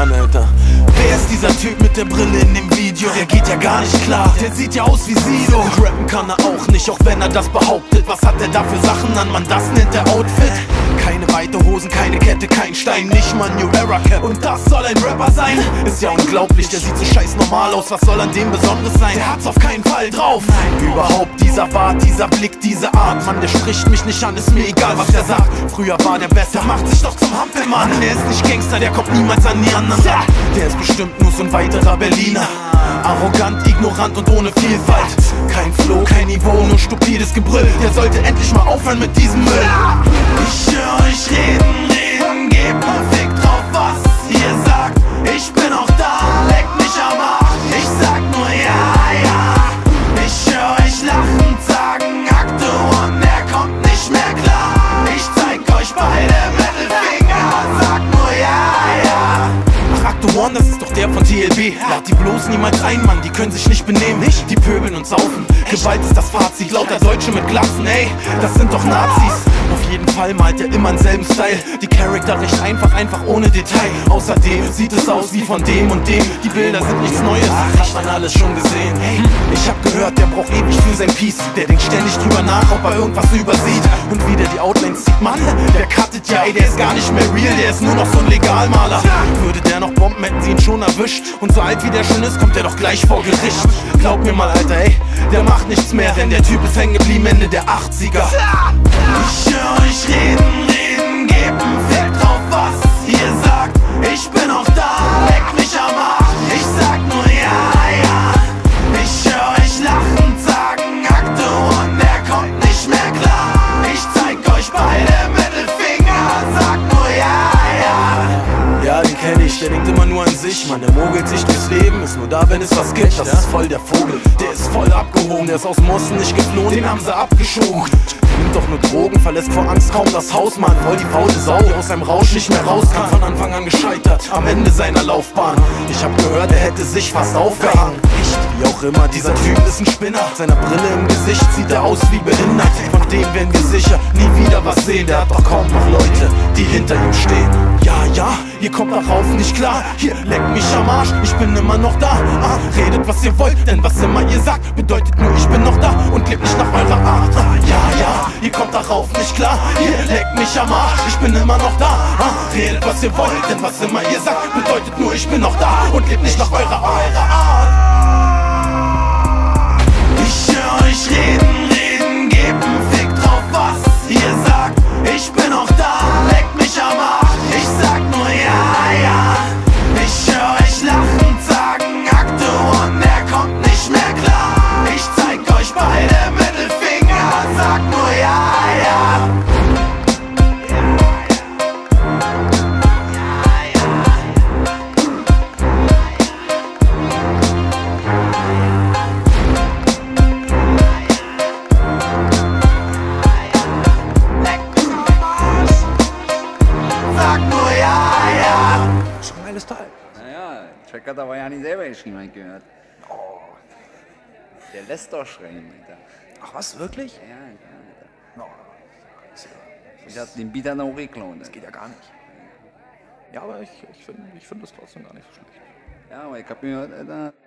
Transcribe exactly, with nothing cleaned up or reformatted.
an, Alter. Wer ist dieser Typ mit der Brille in dem Video? Der geht ja gar nicht klar, der sieht ja aus wie Sido. Und rappen kann er auch nicht, auch wenn er das behauptet. Was hat er da für Sachen an, man, das nennt er Outfit. Keine weite Hosen, keine Kette, kein Stein, nicht mal New Era Cap. Und das soll ein Rapper sein? Ist ja unglaublich, der sieht so scheiß normal aus. Was soll an dem Besonderes sein? Der hat's auf keinen Fall drauf. Überhaupt dieser Bart, dieser Blick, diese Art. Mann, der spricht mich nicht an, ist mir egal, was er sagt. Früher war der besser, macht sich doch zum Hampelmann. Der ist nicht Gangster, der kommt niemals an die anderen. Der ist bestimmt nur so ein weiterer Berliner. Arrogant, ignorant und ohne Vielfalt. Kein Flow, kein Niveau, nur stupides Gebrüll. Der sollte endlich mal aufhören mit diesem Müll. Ich höre euch reden, reden, gebt einen Fick drauf, was ihr sagt. Ich bin auch da, leck mich am Arsch. Ich sag nur ja, ja. Ich höre euch lachen, sagen Akte und er kommt nicht mehr klar. Ich zeig euch beide Mittelfinger, sag nur ja, ja. Ach, Akte One, das ist doch der von T L B. Lad die bloß niemals ein, Mann, die können sich nicht benehmen. Nicht? Die pöbeln und saufen, Gewalt ist das Fazit. Lauter Deutsche mit Glatzen, ey, das sind doch Nazis. Auf jeden Fall malt er immer denselben Style. Die Charakter recht einfach, einfach ohne Detail. Außerdem sieht es aus wie von dem und dem. Die Bilder sind nichts Neues, hat man alles schon gesehen. Hey, ich hab gehört, der braucht ewig für sein Piece. Der denkt ständig drüber nach, ob er irgendwas übersieht. Und wie der die Outlines zieht, Mann, der cuttet ja, ey, der ist gar nicht mehr real. Der ist nur noch so ein Legalmaler. Würde der noch bomben, hätten sie ihn schon erwischt. Und so alt wie der schon ist, kommt der doch gleich vor Gericht. Glaub mir mal, Alter, ey, der macht nichts mehr, denn der Typ ist hängen geblieben Ende der achtziger. Ich höre euch reden, reden, gebt einen Fick drauf, was ihr sagt. Ich bin auch da, leck mich am Arsch. Ich sag nur ja, ja. Ich höre euch lachen, sagen Akte und er kommt nicht mehr klar. Ich zeig euch beide Mittelfinger, sag nur ja, ja. Ja, den kenn ich, der denkt immer nur an sich, Mann. Der mogelt sich durchs Leben, ist nur da, wenn es was gibt. Das ist voll der Vogel, der ist voll abgehoben. Der ist aus Mossen nicht geflohen, den haben sie abgeschoben. Nimmt doch nur Drogen, verlässt vor Angst kaum das Haus, Mann. Voll die faule Sau, die aus seinem Rausch nicht mehr raus kann. Von Anfang an gescheitert, am Ende seiner Laufbahn. Ich hab gehört, er hätte sich fast aufgehangen. Echt, wie auch immer, dieser Typ ist ein Spinner. Seiner Brille im Gesicht sieht er aus wie behindert. Von dem werden wir sicher nie wieder was sehen. Der hat doch kaum noch Leute, die hinter ihm stehen. Ja, ja, ihr kommt darauf nicht klar. Hier, leckt mich am Arsch, ich bin immer noch da. Ah, redet was ihr wollt, denn was immer ihr sagt bedeutet nur, ich bin noch da und lebt nicht nach eurer Art. Ah, ja, ja, ihr kommt darauf nicht klar. Hier, leckt mich am Arsch, ich bin immer noch da. Ah, redet was ihr wollt, denn was immer ihr sagt bedeutet nur, ich bin noch da und lebt nicht nach eurer Art. Ich höre euch reden, reden, gebt einen Fick drauf, was ihr sagt. Ich bin auch da, leckt mich am Arsch. Ich sag nur ja, ja. Ich höre euch lachen, sagen Akte und er kommt nicht mehr klar. Ich zeig euch beide Mittelfinger, sag nur ja, ja. Sag nur ja, ja. Schon ein geiles Teil. Naja, Track hat aber ja nicht selber geschrieben, hab ich gehört. Oh. Der lässt doch schreiben, Alter. Ach was, wirklich? Ja, ja, Alter. No. Das, Ich hab den Beat dann auch geklaut. das geht ja gar nicht. Ja, aber ich, ich finde ich find das trotzdem gar nicht so schlecht. Ja, aber ich hab gehört, Alter.